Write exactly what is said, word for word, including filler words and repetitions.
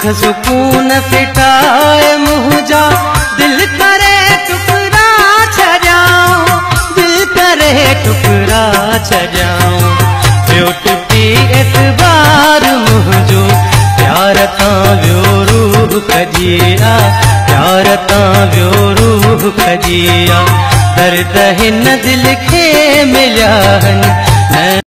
सुख सुकून फिटाए मुझा दिल करे टुकड़ा छजाऊं, दिल करे टुकड़ा छजाऊं। व्यो टुटी एतबार मुझो प्यार तां व्यो रूह कजिया, प्यार तां व्यो रूह कजिया। दर्द हिन दिल खे मिलिया